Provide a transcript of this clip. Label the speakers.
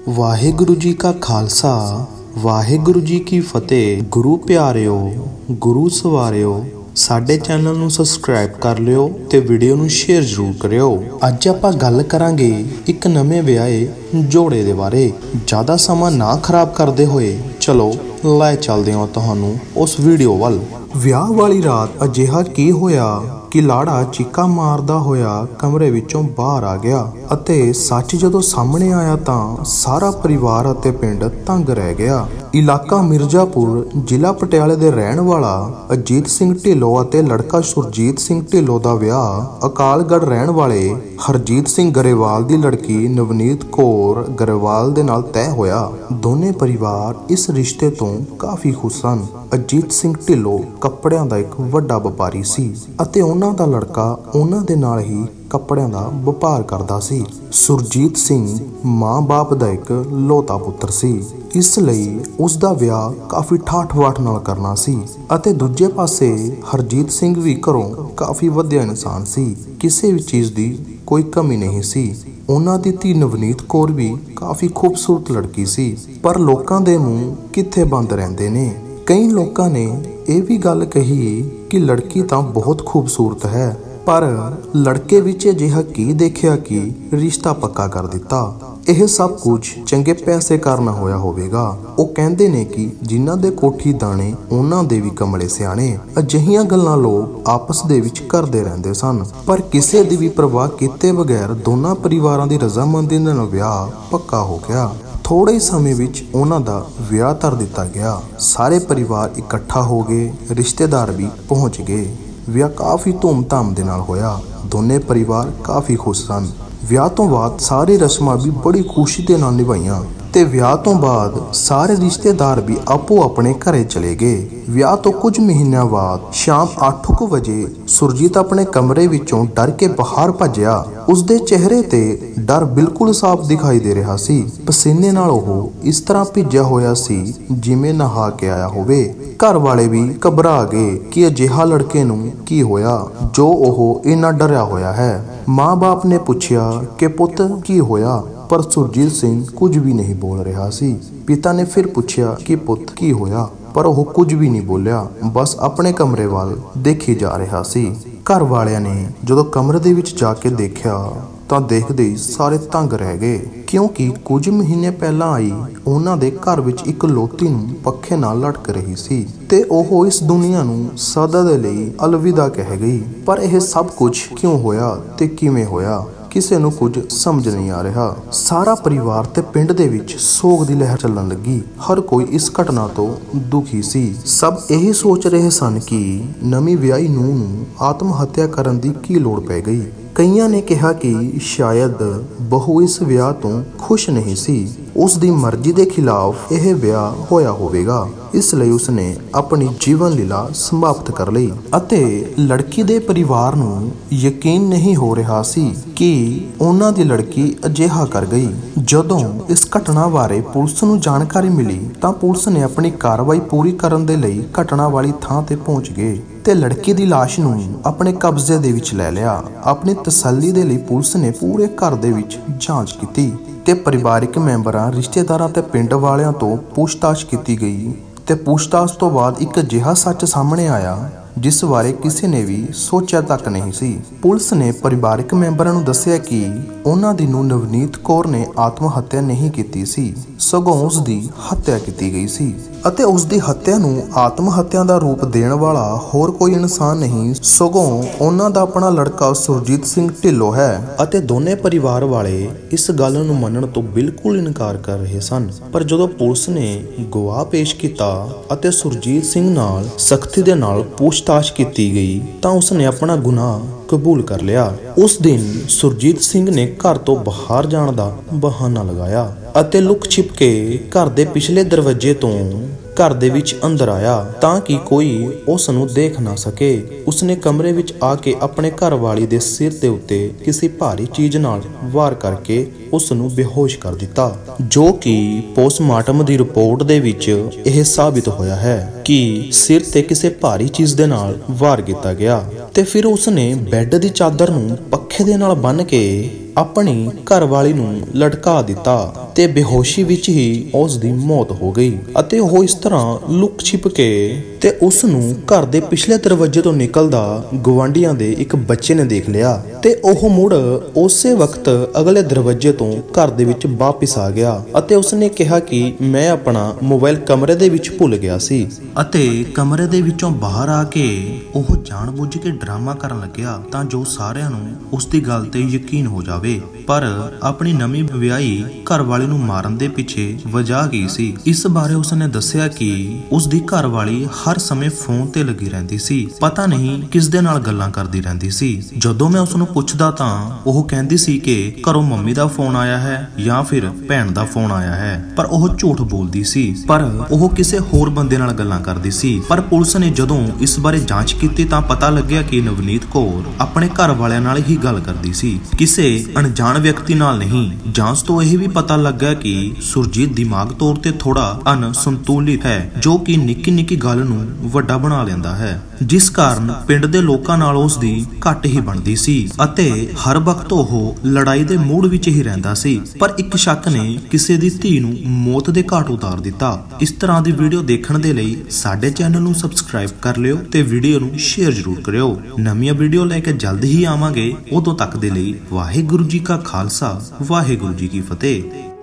Speaker 1: वाहिगुरु जी का खालसा वाहिगुरु जी की फतेह। गुरु प्यारिओ गुरु सवारिओ साडे चैनल नूं सबसक्राइब कर लिओ ते वीडियो नूं शेयर जरूर करिओ। अज आपां गल करांगे एक नवें विआहे जोड़े दे बारे। ज़्यादा समा ना खराब करदे होए चलो लै चलदे हां तुहानूं उस वीडियो वल। विआह वाली रात अजिहा की होया कि लाड़ा चीका मारदा होया कमरे विचों बाहर आ गया अते सच जदों सामने आया तां सारा परिवार अते पिंड तंग रह गया। इलाका मिर्जापुर जिला पटियाले दे रहण वाला अजीत सिंह ढिल्लों अते लड़का सुरजीत सिंह ढिल्लों दा विआह अकालगढ़ रहण वाले हरजीत सिंह गरेवाल दी लड़की नवनीत कौर गरेवाल दे नाल तय होया। दोने परिवार इस रिश्ते तो काफ़ी खुश सन। अजीत सिंह ढिल्लों कपड़ियां दा एक वड्डा व्यापारी सी अते उन्हां दा लड़का उन्हां दे नाल ही कपड़ियां दा व्यापार करदा सी। सुरजीत सिंह मां बाप दा एक लोता पुत्र सी, इसलिए उसका विआह काफ़ी ठाठ-बाठ नाल करना सी। अते दूजे पासे हरजीत सिंह भी घरों काफ़ी वधिया इंसान सी, किसी भी चीज़ दी कोई कमी नहीं सी। उन्हां दी धी नवनीत कौर भी काफ़ी खूबसूरत लड़की सी, पर लोकां दे मूँह कित्थे बंद रहिंदे ने। कई लोगों ने यह भी गल कही कि लड़की तो बहुत खूबसूरत है, पर लड़के विच अजिहा की देखिया कि रिश्ता पक्का कर दिता। यह सब कुछ चंगे पैसे करना होया होवेगा। वो कहंदे ने कि जिन्हां दे कोठी दाने उन्हां दे भी कमले सियाणे। अजिहियां गल्लां लोग आपस दे विच करदे रहिंदे सन, पर किसी दी भी परवाह कीते बगैर दोनों परिवारां दी रजामंदी नाल विआह पक्का हो गया। थोड़े ही समय विच उन्हां दा विआह कर दिता गया। सारे परिवार इकट्ठा हो गए, रिश्तेदार भी पहुंच गए। विआह काफ़ी धूमधाम दे नाल होया। दोने परिवार काफ़ी खुश सन। विआह तो बाद सारी रस्मां भी बड़ी खुशी दे नाल निभाईयां ते विआह तो बाद सारे रिश्तेदार भी आपो अपने घरे चले गए। विआह तो कुछ महीनों बाद शाम 8 बजे सुरजीत अपने कमरे विचों डर के बाहर भज्या। उसदे चेहरे ते डर बिल्कुल साफ दिखाई दे रहा सी। पसीने नाल ओह इस तरह भिज्या होया सी जिवें नहा के आया होवे। घर वाले भी घबरा गए कि अजिहा लड़के नूं की होया जो ओह इन्ना डरिया होया है। माँ बाप ने पूछया कि पुत की होया, पर सुरजीत सिंह कुछ भी नहीं बोल रहा सी। पिता ने फिर पूछया कि पुत की होया, पर वह कुछ भी नहीं बोलिया, बस अपने कमरे वाल देखी जा रहा सी। घर वालियां ने जदों कमरे दे विच जाके देखा तां देखदे ही सारे तंग रह गए, क्योंकि कुछ महीने पहला आई उन्हां दे घर विच एक लोती नूं पक्खे नाल लटक रही सी ते ओह इस दुनिया नूं सदा दे लई अलविदा कह गई। पर यह सब कुछ क्यों होया ते किवें होया, किसी नूं कुछ समझ नहीं आ रहा। सारा परिवार ते पिंड दे विच सोग दी लहर चलन लगी। हर कोई इस घटना तो दुखी सी। सब यही सोच रहे सन कि नवीं विआही नूंह नूं आत्म हत्या करन दी की लोड़ पै गई। कईयां ने कहा कि शायद बहू इस विआह तो खुश नहीं सी, उसकी मर्जी के खिलाफ यह विआह होया होवेगा, इसलिए उसने अपनी जीवन लीला समाप्त कर ली। अते लड़की दे परिवार नूं यकीन नहीं हो रहा सी कि उन्हां दी लड़की अजिहा कर गई। जदों इस घटना बारे पुलिस नूं जानकारी मिली तां पुलिस ने अपनी कार्रवाई पूरी करन दे लई घटना वाली थां ते पहुंच गए ते लड़की दी लाश नूं अपने कब्जे दे विच ले लिया। अपनी तसल्ली दे लई पुलिस ने पूरे घर दे विच जांच कीती ते परिवारिक मैंबरां, रिश्तेदारां ते पिंड वालियां तो पूछताछ की गई ते पूछताछ तो बाद एक अजिहा सच सामने आया जिस बारे किसी ने भी सोचा तक नहीं सी। पुलिस ने परिवारिक मैंबरां नूं दस्सिया कि उन्हां दी नूं नवनीत कौर ने आत्म हत्या नहीं की सी, सगों उसकी हत्या की गई सी अते उसकी हत्या नूं आत्म हत्या का रूप देण वाला होर कोई इंसान नहीं, सगों उन्हां दा अपना लड़का सुरजीत सिंह ढिल्लों है। अते दोने परिवार वाले इस गल नूं मनण तो बिल्कुल इनकार कर रहे सन, पर जदों पुलिस ने गवाह पेश किया अते सुरजीत सिंह नाल सख्ती दे नाल पूछताछ की गई तां उसने अपना गुनाह कबूल कर लिया। उस दिन सुरजीत सिंह ने घर तो बाहर जाण दा बहाना लगाया अते लुक छिप के घर दे पिछले दरवाजे तो घर दे विच अंदर आया तां कि कोई उस नूं देख ना सके। उसने कमरे विच आके अपने घर वाली दे सिर दे उत्ते किसी भारी चीज नाल वार करके उस नूं बेहोश कर दिता, जो कि पोस्टमार्टम दी रिपोर्ट दे विच यह साबित होया है कि सिर ते किसी भारी चीज दे नाल वार किया गया। ते फिर उसने बैड दी चादर नूं पक्खे दे नाल बन के ਆਪਣੀ ਘਰਵਾਲੀ ਨੂੰ ਲਟਕਾ ਦਿੱਤਾ ਤੇ ਬੇਹੋਸ਼ੀ ਵਿੱਚ ਹੀ ਉਸ ਦੀ ਮੌਤ ਹੋ ਗਈ ਅਤੇ ਉਹ ਇਸ ਤਰ੍ਹਾਂ ਲੁਕ ਛਿਪ ਕੇ ਤੇ ਉਸ ਨੂੰ ਘਰ ਦੇ ਪਿਛਲੇ ਦਰਵਾਜ਼ੇ ਤੋਂ ਨਿਕਲਦਾ ਗਵਾਂਢੀਆਂ ਦੇ ਇੱਕ ਬੱਚੇ ਨੇ ਦੇਖ ਲਿਆ ਤੇ ਉਹ ਮੁੜ ਉਸੇ ਵਕਤ ਅਗਲੇ ਦਰਵਾਜ਼ੇ ਤੋਂ ਘਰ ਦੇ ਵਿੱਚ ਵਾਪਸ ਆ ਗਿਆ ਅਤੇ ਉਸਨੇ ਕਿਹਾ ਕਿ ਮੈਂ ਆਪਣਾ ਮੋਬਾਈਲ ਕਮਰੇ ਦੇ ਵਿੱਚ ਭੁੱਲ ਗਿਆ ਸੀ ਅਤੇ ਕਮਰੇ ਦੇ ਵਿੱਚੋਂ ਬਾਹਰ ਆ ਕੇ ਉਹ ਜਾਣਬੁੱਝ ਕੇ ਡਰਾਮਾ ਕਰਨ ਲੱਗਿਆ ਤਾਂ ਜੋ ਸਾਰਿਆਂ ਨੂੰ ਉਸ ਦੀ ਗੱਲ ਤੇ ਯਕੀਨ ਹੋ ਜਾਵੇ। ਪਰ ਆਪਣੀ ਨਵੀਂ ਵਿਆਹੀ ਘਰਵਾਲੀ ਨੂੰ ਮਾਰਨ ਦੇ ਪਿੱਛੇ ਵਜ੍ਹਾ ਕੀ ਸੀ, ਇਸ ਬਾਰੇ ਉਸਨੇ ਦੱਸਿਆ ਕਿ ਉਸ ਦੀ ਘਰਵਾਲੀ ਹਰ ਸਮੇਂ ਫੋਨ ਤੇ ਲੱਗੀ ਰਹਿੰਦੀ ਸੀ, ਪਤਾ ਨਹੀਂ ਕਿਸ ਦੇ ਨਾਲ ਗੱਲਾਂ ਕਰਦੀ ਰਹਿੰਦੀ ਸੀ। ਜਦੋਂ ਮੈਂ ਉਸ ਨੂੰ ਪੁੱਛਦਾ ਤਾਂ ਉਹ ਕਹਿੰਦੀ ਸੀ ਕਿ ਘਰੋਂ ਮੰਮੀ ਦਾ ਫੋਨ ਆਇਆ ਹੈ ਜਾਂ ਫਿਰ ਭੈਣ ਦਾ ਫੋਨ ਆਇਆ ਹੈ, ਪਰ ਉਹ ਝੂਠ ਬੋਲਦੀ ਸੀ। ਪਰ ਉਹ ਕਿਸੇ ਹੋਰ ਬੰਦੇ ਨਾਲ ਗੱਲਾਂ ਕਰਦੀ ਸੀ। ਪਰ ਪੁਲਿਸ ਨੇ ਜਦੋਂ ਇਸ ਬਾਰੇ ਜਾਂਚ ਕੀਤੀ ਤਾਂ ਪਤਾ ਲੱਗਿਆ ਕਿ ਨਵਨੀਤ ਕੌਰ ਆਪਣੇ ਘਰ ਵਾਲਿਆਂ ਨਾਲ ਹੀ ਗੱਲ ਕਰਦੀ ਸੀ, ਕਿਸੇ ਅਣਜਾਣ ਵਿਅਕਤੀ ਨਾਲ ਨਹੀਂ। ਜਾਂਚ ਤੋਂ ਇਹ ਵੀ ਪਤਾ ਲੱਗਾ ਕਿ ਸੁਰਜੀਤ ਦਿਮਾਗ ਤੌਰ ਤੇ ਥੋੜਾ ਅਨਸੰਤੁਲਿਤ ਹੈ, ਜੋ ਕਿ ਨਿੱਕੀ ਨਿੱਕੀ ਗੱਲ ਨੂੰ ਵੱਡਾ ਬਣਾ ਲੈਂਦਾ ਹੈ, ਜਿਸ ਕਾਰਨ ਪਿੰਡ ਦੇ ਲੋਕਾਂ ਨਾਲ ਉਸ ਦੀ ਘੱਟ ਹੀ ਬਣਦੀ ਸੀ ਅਤੇ ਹਰ ਵਕਤ ਉਹ ਲੜਾਈ ਦੇ ਮੂਡ ਵਿੱਚ ਹੀ ਰਹਿੰਦਾ ਸੀ। ਪਰ ਇੱਕ ਸ਼ੱਕ ਨੇ ਕਿਸੇ ਦੀ ਧੀ ਨੂੰ ਮੌਤ ਦੇ ਘਾਟ ਉਤਾਰ ਦਿੱਤਾ। ਇਸ ਤਰ੍ਹਾਂ ਦੀ ਵੀਡੀਓ ਦੇਖਣ ਦੇ ਲਈ ਸਾਡੇ ਚੈਨਲ ਨੂੰ ਸਬਸਕ੍ਰਾਈਬ ਕਰ ਲਿਓ ਤੇ ਵੀਡੀਓ ਨੂੰ ਸ਼ੇਅਰ ਜ਼ਰੂਰ ਕਰਿਓ। ਨਵੀਆਂ ਵੀਡੀਓ ਲੈ ਕੇ ਜਲਦ ਹੀ ਆਵਾਂਗੇ। ਉਦੋਂ ਤੱਕ ਦੇ ਲਈ ਵਾਹਿਗੁਰੂ ਜੀ ਕਾ ਖਾਲਸਾ, ਵਾਹਿਗੁਰੂ ਜੀ ਕੀ ਫਤਿਹ।